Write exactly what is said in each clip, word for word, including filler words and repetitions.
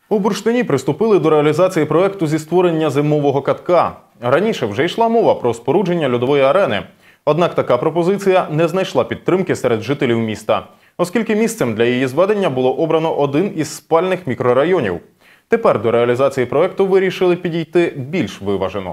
У Бурштині приступили до реалізації проекту зі створення зимового катка. Раніше вже йшла мова про спорудження льодової арени. Однак така пропозиція не знайшла підтримки серед жителів міста, оскільки місцем для її зведення було обрано один із спальних мікрорайонів. Тепер до реалізації проекту вирішили підійти більш виважено.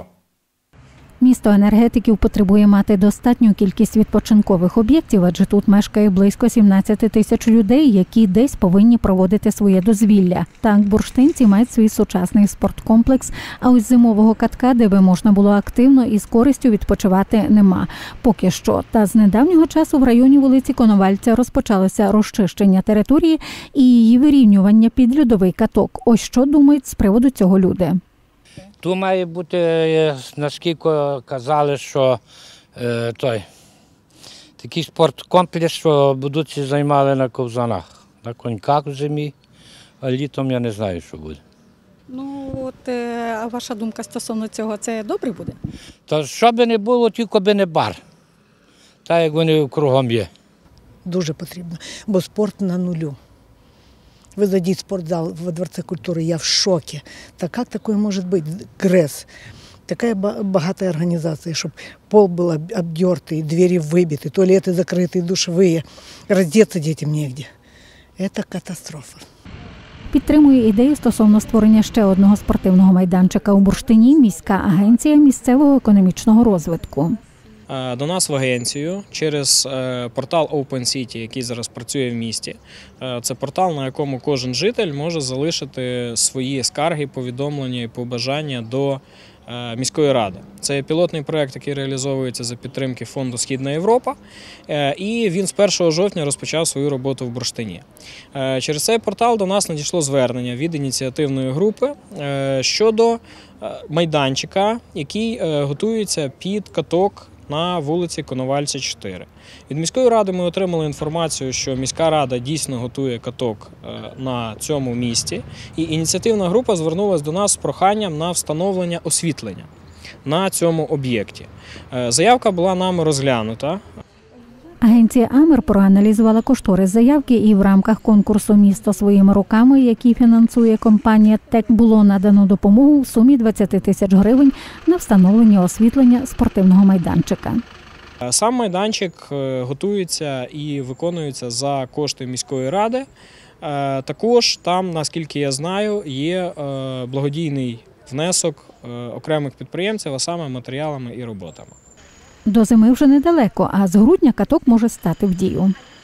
Місто енергетиків потребує мати достатню кількість відпочинкових об'єктів, адже тут мешкає близько сімнадцять тисяч людей, які десь повинні проводити своє дозвілля. Так, бурштинці мають свій сучасний спорткомплекс, а ось зимового катка, де би можна було активно і з користю відпочивати, нема. Поки що. Та з недавнього часу в районі вулиці Коновальця розпочалося розчищення території і її вирівнювання під льодовий каток. Ось що думають з приводу цього люди. Тут має бути, наскільки казали, що е, той, такий спорткомплекс, що будуть займали на ковзанах, на коньках в зимі, а літом я не знаю, що буде. Ну, от, а ваша думка стосовно цього, це добре буде? Та що би не було, тільки би не бар, так як вони кругом є. Дуже потрібно, бо спорт на нулю. Вы зайдите в спортзал во Дворце культуры, я в шоке. Так как такое может быть? ГРЭС. Такая богатая организация, чтобы пол был обдертый, двери выбиты, туалеты закрытые, душевые. Раздеться детям негде. Это катастрофа. Підтримує ідею стосовно створення ще одного спортивного майданчика у Бурштині міська агенція місцевого економічного розвитку. До нас в агенцію через портал Open City, який зараз працює в місті. Це портал, на якому кожен житель може залишити свої скарги, повідомлення і побажання до міської ради. Це пілотний проєкт, який реалізовується за підтримки фонду «Східна Європа», і він з першого жовтня розпочав свою роботу в Бурштині. Через цей портал до нас надійшло звернення від ініціативної групи щодо майданчика, який готується під каток на вулиці Коновальця, чотири. Від міської ради ми отримали інформацію, що міська рада дійсно готує каток на цьому місці. І ініціативна група звернулася до нас з проханням на встановлення освітлення на цьому об'єкті. Заявка була нами розглянута. Агенція «Амер» проаналізувала кошторис заявки і в рамках конкурсу «Місто своїми руками», який фінансує компанія «ТЕК», було надано допомогу в сумі двадцять тисяч гривень на встановлення освітлення спортивного майданчика. Сам майданчик готується і виконується за кошти міської ради. Також там, наскільки я знаю, є благодійний внесок окремих підприємців, а саме матеріалами і роботами. До зими вже недалеко, а з грудня каток може стати в дію.